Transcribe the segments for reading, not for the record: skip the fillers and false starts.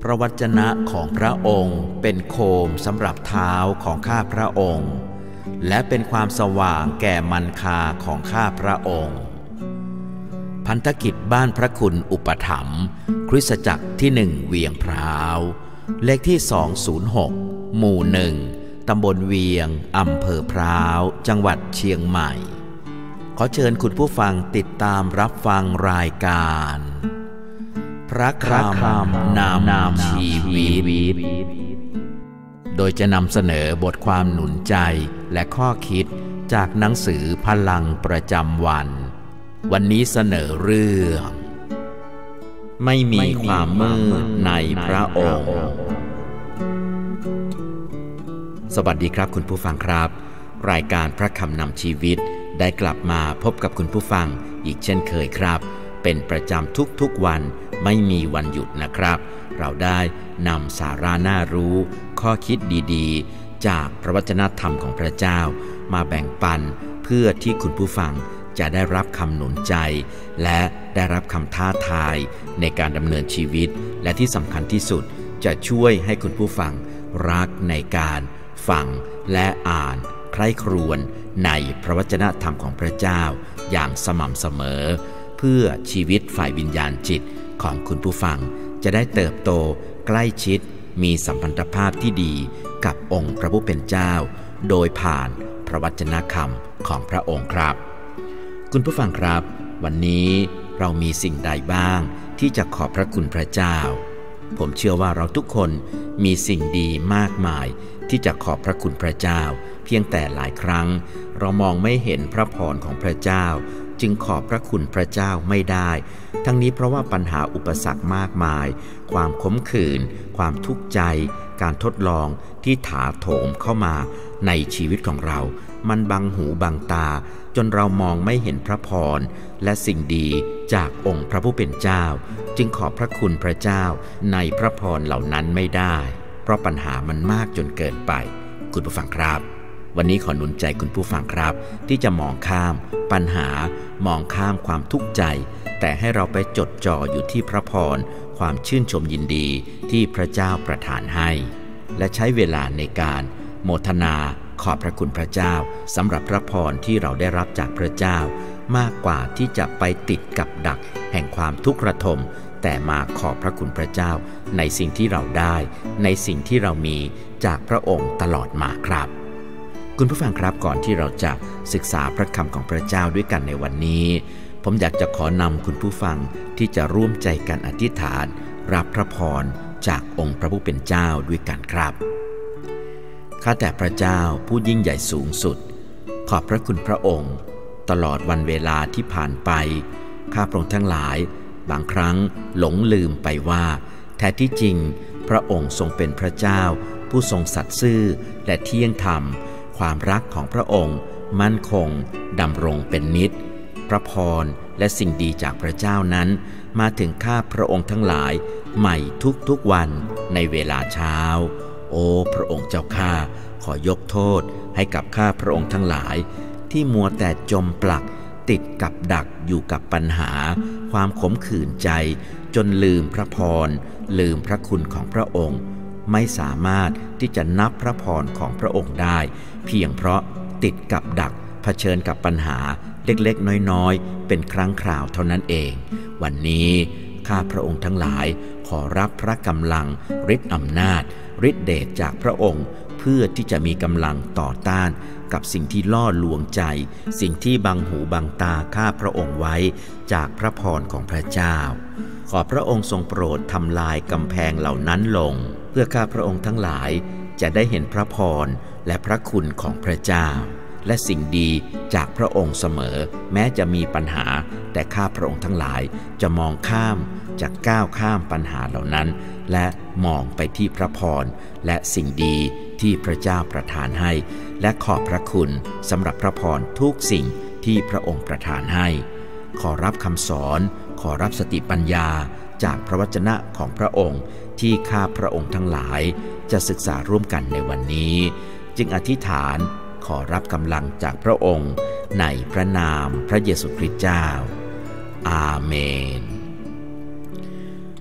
ระวจนะของพระองค์เป็นโคมสำหรับเท้าของข้าพระองค์และเป็นความสว่างแก่มรรคาของข้าพระองค์พันธกิจบ้านพระคุณอุปถัมภ์คริสตจักรที่1เวียงพร้าวเลขที่206หมู่1ตำบลเวียงอำเภอพร้าวจังหวัดเชียงใหม่ขอเชิญคุณผู้ฟังติดตามรับฟังรายการพระคำนำชีวิตโดยจะนำเสนอบทความหนุนใจและข้อคิดจากหนังสือพลังประจำวันนี้เสนอเรื่องไม่มีความมืดในพระองค์สวัสดีครับคุณผู้ฟังครับรายการพระคำนำชีวิตได้กลับมาพบกับคุณผู้ฟังอีกเช่นเคยครับเป็นประจำทุกวันไม่มีวันหยุดนะครับเราได้นำสาระน่ารู้ข้อคิดดีๆจากพระวจนะธรรมของพระเจ้ามาแบ่งปันเพื่อที่คุณผู้ฟังจะได้รับคำหนุนใจและได้รับคำท้าทายในการดำเนินชีวิตและที่สำคัญที่สุดจะช่วยให้คุณผู้ฟังรักในการฟังและอ่านใคร่ครวญในพระวจนะธรรมของพระเจ้าอย่างสม่ำเสมอเพื่อชีวิตฝ่ายวิญญาณจิตของคุณผู้ฟังจะได้เติบโตใกล้ชิดมีสัมพันธภาพที่ดีกับองค์พระผู้เป็นเจ้าโดยผ่านพระวจนะคำของพระองค์ครับคุณผู้ฟังครับวันนี้เรามีสิ่งใดบ้างที่จะขอบพระคุณพระเจ้าผมเชื่อว่าเราทุกคนมีสิ่งดีมากมายที่จะขอบพระคุณพระเจ้าเพียงแต่หลายครั้งเรามองไม่เห็นพระพรของพระเจ้าจึงขอบพระคุณพระเจ้าไม่ได้ทั้งนี้เพราะว่าปัญหาอุปสรรคมากมายความขมขื่นความทุกข์ใจการทดลองที่ถาโถมเข้ามาในชีวิตของเรามันบังหูบังตาจนเรามองไม่เห็นพระพรและสิ่งดีจากองค์พระผู้เป็นเจ้าจึงขอบพระคุณพระเจ้าในพระพรเหล่านั้นไม่ได้เพราะปัญหามันมากจนเกินไปคุณผู้ฟังครับวันนี้ขอหนุนใจคุณผู้ฟังครับที่จะมองข้ามปัญหามองข้ามความทุกข์ใจแต่ให้เราไปจดจ่ออยู่ที่พระพรความชื่นชมยินดีที่พระเจ้าประทานให้และใช้เวลาในการโมทนาขอบพระคุณพระเจ้าสำหรับพระพรที่เราได้รับจากพระเจ้ามากกว่าที่จะไปติดกับดักแห่งความทุกข์ระทมแต่มาขอบพระคุณพระเจ้าในสิ่งที่เราได้ในสิ่งที่เรามีจากพระองค์ตลอดมาครับคุณผู้ฟังครับก่อนที่เราจะศึกษาพระคำของพระเจ้าด้วยกันในวันนี้ผมอยากจะขอนำคุณผู้ฟังที่จะร่วมใจกันอธิษฐานรับพระพรจากองค์พระผู้เป็นเจ้าด้วยกันครับข้าแต่พระเจ้าผู้ยิ่งใหญ่สูงสุดขอบพระคุณพระองค์ตลอดวันเวลาที่ผ่านไปข้าพระองค์ทั้งหลายบางครั้งหลงลืมไปว่าแท้ที่จริงพระองค์ทรงเป็นพระเจ้าผู้ทรงสัตย์ซื่อและเที่ยงธรรมความรักของพระองค์มั่นคงดำรงเป็นนิจพระพรและสิ่งดีจากพระเจ้านั้นมาถึงข้าพระองค์ทั้งหลายใหม่ทุกวันในเวลาเช้าโอ้พระองค์เจ้าข้าขอยกโทษให้กับข้าพระองค์ทั้งหลายที่มัวแต่จมปลักติดกับดักอยู่กับปัญหาความขมขื่นใจจนลืมพระพรลืมพระคุณของพระองค์ไม่สามารถที่จะนับพระพรของพระองค์ได้เพียงเพราะติดกับดักเผชิญกับปัญหาเล็กๆน้อยๆเป็นครั้งคราวเท่านั้นเองวันนี้ข้าพระองค์ทั้งหลายขอรับพระกำลังฤทธิ์อำนาจฤทธิเดชจากพระองค์เพื่อที่จะมีกำลังต่อต้านกับสิ่งที่ล่อลวงใจสิ่งที่บังหูบังตาข้าพระองค์ไว้จากพระพรของพระเจ้าขอพระองค์ทรงโปรดทำลายกำแพงเหล่านั้นลงเพื่อข้าพระองค์ทั้งหลายจะได้เห็นพระพรและพระคุณของพระเจ้าและสิ่งดีจากพระองค์เสมอแม้จะมีปัญหาแต่ข้าพระองค์ทั้งหลายจะมองข้ามจะก้าวข้ามปัญหาเหล่านั้นและมองไปที่พระพรและสิ่งดีที่พระเจ้าประทานให้และขอบพระคุณสำหรับพระพรทุกสิ่งที่พระองค์ประทานให้ขอรับคำสอนขอรับสติปัญญาจากพระวจนะของพระองค์ที่ข้าพระองค์ทั้งหลายจะศึกษาร่วมกันในวันนี้จึงอธิษฐานขอรับกำลังจากพระองค์ในพระนามพระเยซูคริสต์เจ้าอาเมน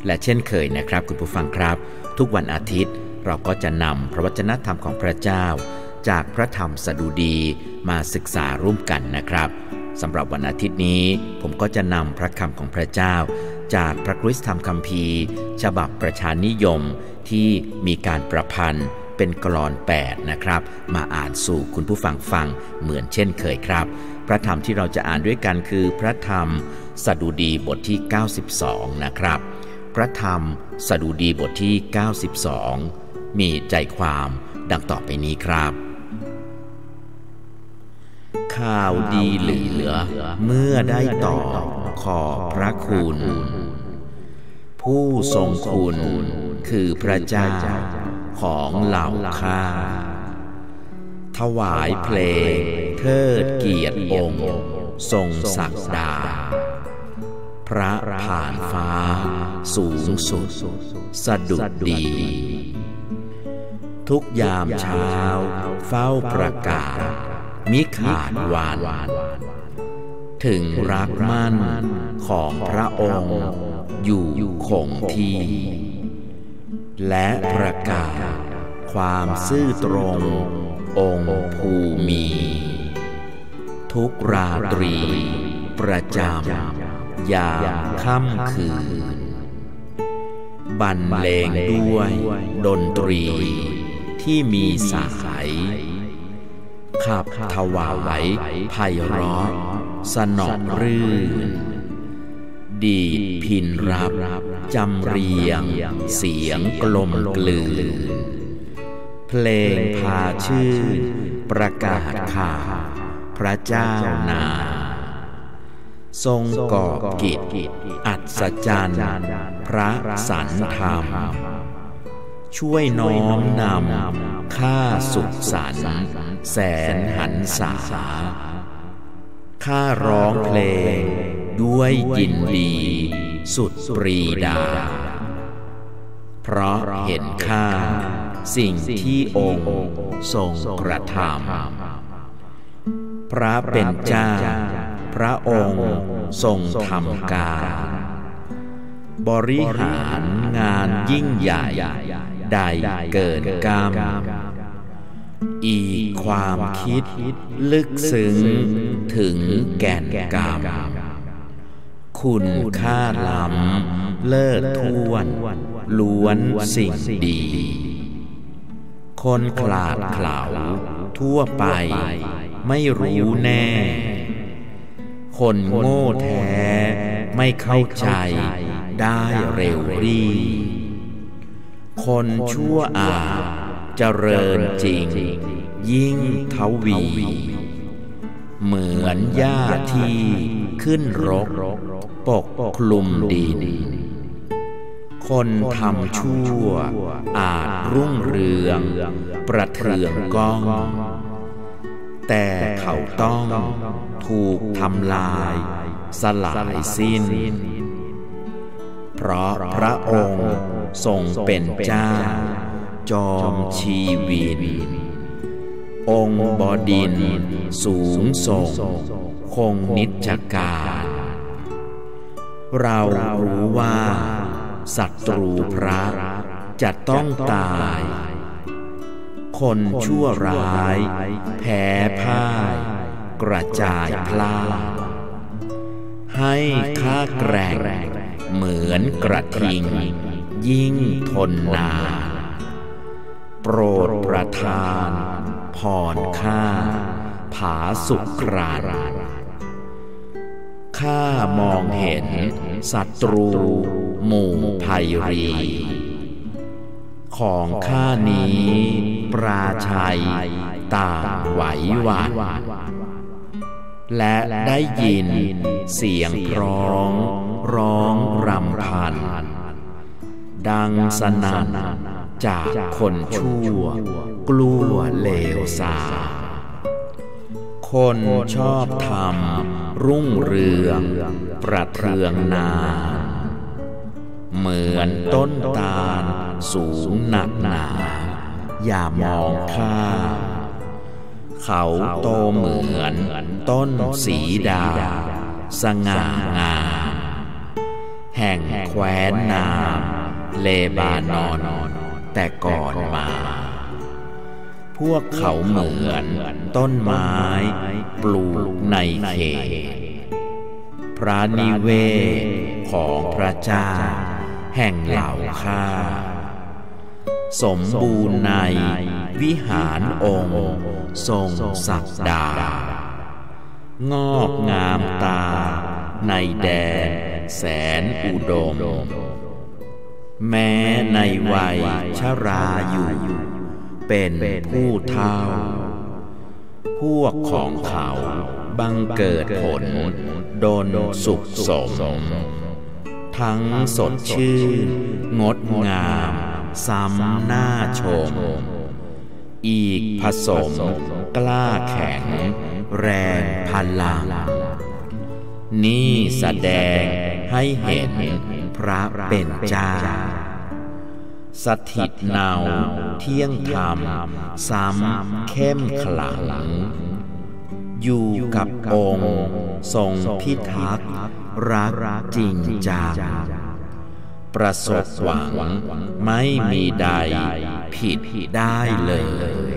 และเช่นเคยนะครับคุณผู้ฟังครับทุกวันอาทิตย์เราก็จะนำพระวจนะธรรมของพระเจ้าจากพระธรรมสดุดีมาศึกษาร่วมกันนะครับสำหรับวันอาทิตย์นี้ผมก็จะนำพระคำของพระเจ้าจากพระคริสตธรรมคัมภีร์ฉบับประชานิยมที่มีการประพันธ์เป็นกลอน8นะครับมาอ่านสู่คุณผู้ฟังฟังเหมือนเช่นเคยครับพระธรรมที่เราจะอ่านด้วยกันคือพระธรรมสดุดีบทที่92นะครับพระธรรมสดุดีบทที่92มีใจความดังต่อไปนี้ครับข่าวดีเหลือเมื่อได้ต่อขอบพระคุณผู้ทรงคุณคือพระเจ้าของเหล่าข้าถวายเพลงเทิดเกียรติองค์ทรงศักดาพระผ่านฟ้าสูงสุดสดุดีทุกยามเช้าเฝ้าประกาศมิขาดวันถึงรักมั่นของพระองค์อยู่คงที่และประกาศความซื่อตรงองค์ภูมิทุกราตรีประจำยามค่ำคืนบรรเลงด้วยดนตรีที่มีสายขับถวายไพเราะสนอรื่นดีดพินรับจำเรียงเสียงกลมกลืนเพลงพาชื่นประกาศข่าวพระเจ้านาทรงก่อกิจอัศจรรย์พระสันธรรมช่วยน้อมนำข้าสุขสันต์แสนหันษาข้าร้องเพลงด้วยยินดีสุดปรีดาเพราะเห็นค่าสิ่งที่องค์ทรงกระทำพระเป็นเจ้าพระองค์ทรงทำการบริหารงานยิ่งใหญ่ใดเกินกรรมอีกความคิดลึกซึ้งถึงแก่นกรรมคุณค่าล้ำเลิศท้วนล้วนสิ่งดีคนขลาดเขลาทั่วไปไม่รู้แน่คนโง่แท้ไม่เข้าใจได้เร็วรีคนชั่วอาจเจริญจริงยิ่งทวีเหมือนหญ้าที่ขึ้นรกปกคลุมดินคนทำชั่วอาจรุ่งเรืองประเทืองก้องแต่เขาต้องถูกทำลายสลายสิ้นเพราะพระองค์ทรงเป็นเจ้าจอมชีวิตองค์บดินทร์สูงส่งคงนิจการเรารู้ว่าศัตรูพระจะต้องตายคนชั่วร้ายแพ้พ่ายกระจายพลาดให้ข้าแกร่งเหมือนกระทิงยิ่งทนนานโปรดประทานพรข้าผาสุกรานข้ามองเห็นศัตรูหมู่ไพรีของข้านี้ปราชัยต่างไหวหวั่นและได้ยินเสียงร้องรำพันดังสนั่นจากคนชั่วกลัวเลวทรามคนชอบธรรมรุ่งเรืองประเทืองนาเหมือนต้นตาลสูงหนักหนาอย่ามองข้ามเขาโตเหมือนต้นสีดาสง่างามแห่ห่งแคว้นนาเลบานอนแต่ก่อนมาพวกเขาเหมือนต้นไม้ปลูกในเขตพระนิเวศของพระเจ้าแห่งเหล่าข้าสมบูรณ์ในวิหารองค์ทรงศักดางอกงามตาในแดนแสนอุดมแม้ในวัยชราอยู่เป็นผู้เฒ่าพวกของเขาบังเกิดผลดลสุขสมทั้งสดชื่นงดงามซ้ำหน้าชมอีกผสมกล้าแข็งแรงพลังนี่แสดงให้เห็นพระเป็นเจ้าสถิตเนาเที่ยงธรรมซ้ำเข้มขลังอยู่กับองค์ทรงพิทักษ์รักจริงจังประสบหวังไม่มีใดผิดได้เลย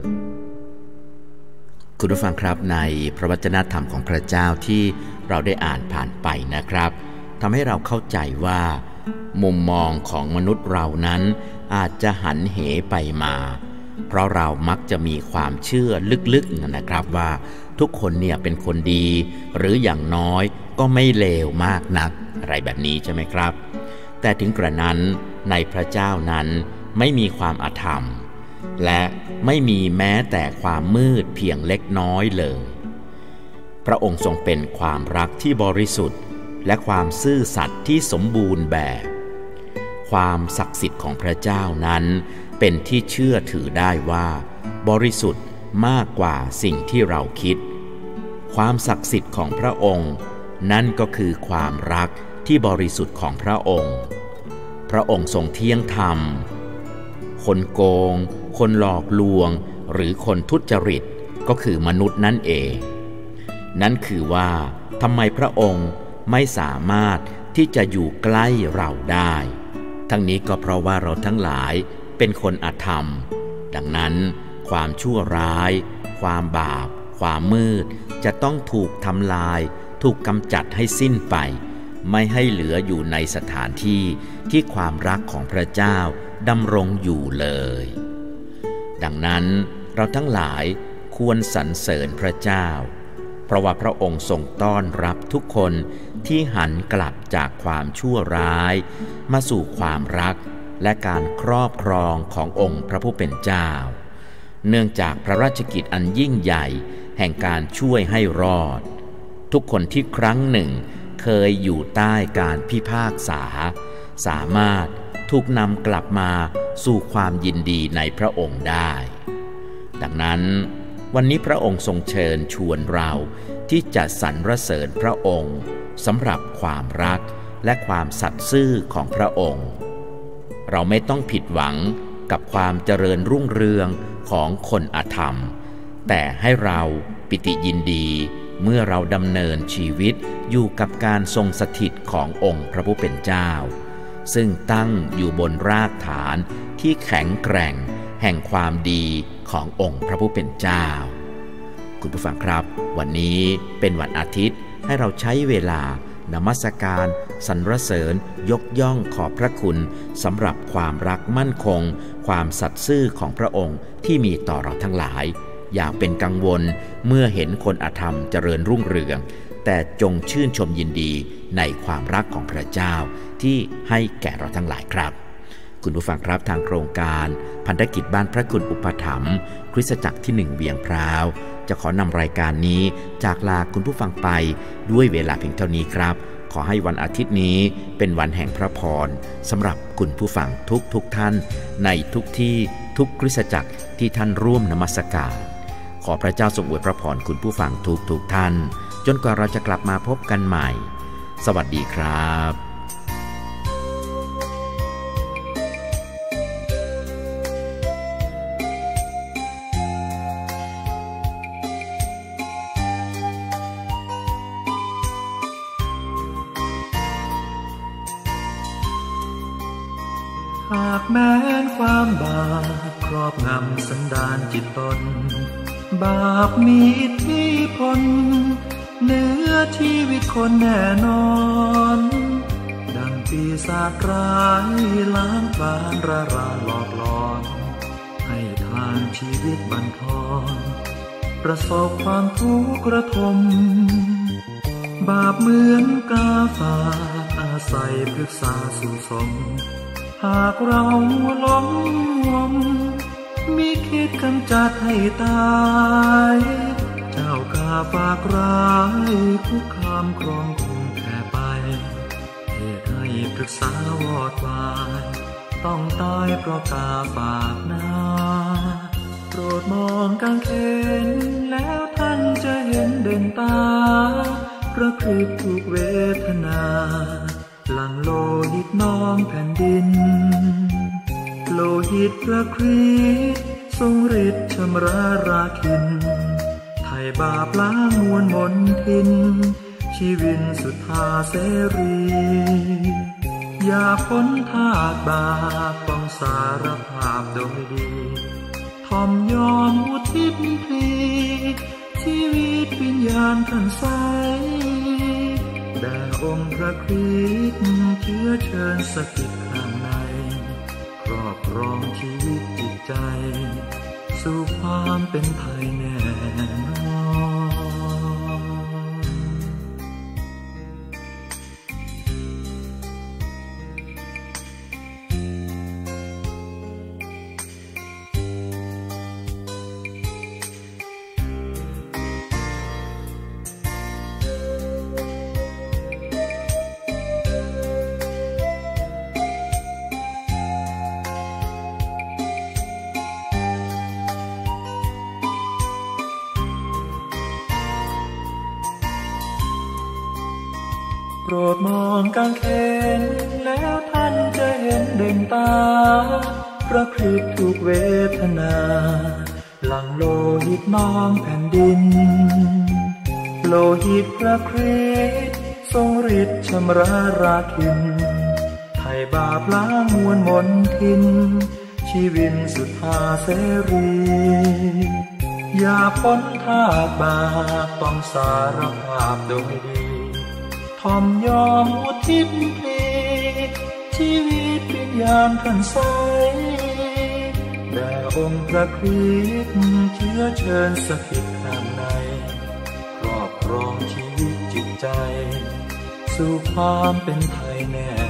คุณผู้ฟังครับในพระวจนะธรรมของพระเจ้าที่เราได้อ่านผ่านไปนะครับทำให้เราเข้าใจว่ามุมมองของมนุษย์เรานั้นอาจจะหันเหไปมาเพราะเรามักจะมีความเชื่อลึกๆนะครับว่าทุกคนเนี่ยเป็นคนดีหรืออย่างน้อยก็ไม่เลวมากนักอะไรแบบนี้ใช่ไหมครับแต่ถึงกระนั้นในพระเจ้านั้นไม่มีความอธรรมและไม่มีแม้แต่ความมืดเพียงเล็กน้อยเลยพระองค์ทรงเป็นความรักที่บริสุทธิ์และความซื่อสัตย์ที่สมบูรณ์แบบความศักดิ์สิทธิ์ของพระเจ้านั้นเป็นที่เชื่อถือได้ว่าบริสุทธิ์มากกว่าสิ่งที่เราคิดความศักดิ์สิทธิ์ของพระองค์นั่นก็คือความรักที่บริสุทธิ์ของพระองค์พระองค์ทรงเที่ยงธรรมคนโกงคนหลอกลวงหรือคนทุจริตก็คือมนุษย์นั่นเองนั่นคือว่าทำไมพระองค์ไม่สามารถที่จะอยู่ใกล้เราได้ทั้งนี้ก็เพราะว่าเราทั้งหลายเป็นคนอธรรมดังนั้นความชั่วร้ายความบาปความมืดจะต้องถูกทำลายถูกกำจัดให้สิ้นไปไม่ให้เหลืออยู่ในสถานที่ที่ความรักของพระเจ้าดำรงอยู่เลยดังนั้นเราทั้งหลายควรสรรเสริญพระเจ้าเพราะว่าพระองค์ทรงต้อนรับทุกคนที่หันกลับจากความชั่วร้ายมาสู่ความรักและการครอบครองขององค์พระผู้เป็นเจ้าเนื่องจากพระราชกิจอันยิ่งใหญ่แห่งการช่วยให้รอดทุกคนที่ครั้งหนึ่งเคยอยู่ใต้การพิพากษาสามารถถูกนำกลับมาสู่ความยินดีในพระองค์ได้ดังนั้นวันนี้พระองค์ทรงเชิญชวนเราที่จะสรรเสริญพระองค์สำหรับความรักและความสัตย์ซื่อของพระองค์เราไม่ต้องผิดหวังกับความเจริญรุ่งเรืองของคนอธรรมแต่ให้เราปิติยินดีเมื่อเราดำเนินชีวิตอยู่กับการทรงสถิตขององค์พระผู้เป็นเจ้าซึ่งตั้งอยู่บนรากฐานที่แข็งแกร่งแห่งความดีขององค์พระผู้เป็นเจ้าคุณผู้ฟังครับวันนี้เป็นวันอาทิตย์ให้เราใช้เวลานมัสการสรรเสริญยกย่องขอบพระคุณสำหรับความรักมั่นคงความสัตย์ซื่อของพระองค์ที่มีต่อเราทั้งหลายอย่าเป็นกังวลเมื่อเห็นคนอธรรมเจริญรุ่งเรืองแต่จงชื่นชมยินดีในความรักของพระเจ้าที่ให้แก่เราทั้งหลายครับคุณผู้ฟังครับทางโครงการพันธกิจบ้านพระคุณอุปถัมภ์คริสตจักรที่1เวียงพร้าวจะขอนำรายการนี้จากลาคุณผู้ฟังไปด้วยเวลาเพียงเท่านี้ครับขอให้วันอาทิตย์นี้เป็นวันแห่งพระพรสำหรับคุณผู้ฟังทุกท่านในทุกที่ทุกคริสตจักรที่ท่านร่วมนมัสการขอพระเจ้าทรงอวยพระพรคุณผู้ฟังทุกท่านจนกว่าเราจะกลับมาพบกันใหม่สวัสดีครับากแม้นความบาปครอบงำสันดานจิตตนบาปมีอิทธิพลเหนือชีวิตคนแน่นอนดังปีศาจร้ายล้างผลาญระรานหลอกหลอนให้ทางชีวิตบั่นทอนประสบความทุกข์ระทมบาปเหมือนกาฝากอาศัยพฤกษาสู่สมหากเราหลงงมมิคิดกำจัดให้ตายเจ้ากาฝากร้ายคุกคามครองคุมแผ่ไปเหตุให้พฤกษาวอดวายต้องตายเพราะกาฝากนาโปรดมองกางเขนแล้วท่านจะเห็นเด่นตาพระคริสต์ถูกเวทนาหลั่งโลหิตนองแผ่นดินโลหิตพระคริสต์ทรงฤทธิ์ชำระราคินไถ่บาปล้างมวลมนทินชีวิตสุทธาเสรีอย่าพ้นทาสบาปต้องสารภาพโดยดีทอมยอมอุทิศพลีชีวิตวิญญาณท่านใสแด่องค์พระคริสต์เชื้อเชิญสถิตข้างในครอบครองชีวิตจิตใจสู่ความเป็นไทยแน่นอนโปรดมองกางเขนแล้วท่านจะเห็นเด่นตาพระคริสต์ถูกเวทนาหลั่งโลหิตนองแผ่นดินโลหิตพระคริสต์ทรงฤทธิ์ชำระราคินไถ่บาปล้างมวลมนทินชีวิตสุทธาเสรีอย่าพ้นทาสบาปต้องสารภาพโดยดีทอมยอมอุทิศพลีชีวิตวิญญาณท่านใสแด่องค์พระคริสต์เชื้อเชิญสถิตข้างในครอบครองชีวิตจิตใจสู่ความเป็นไทยแน่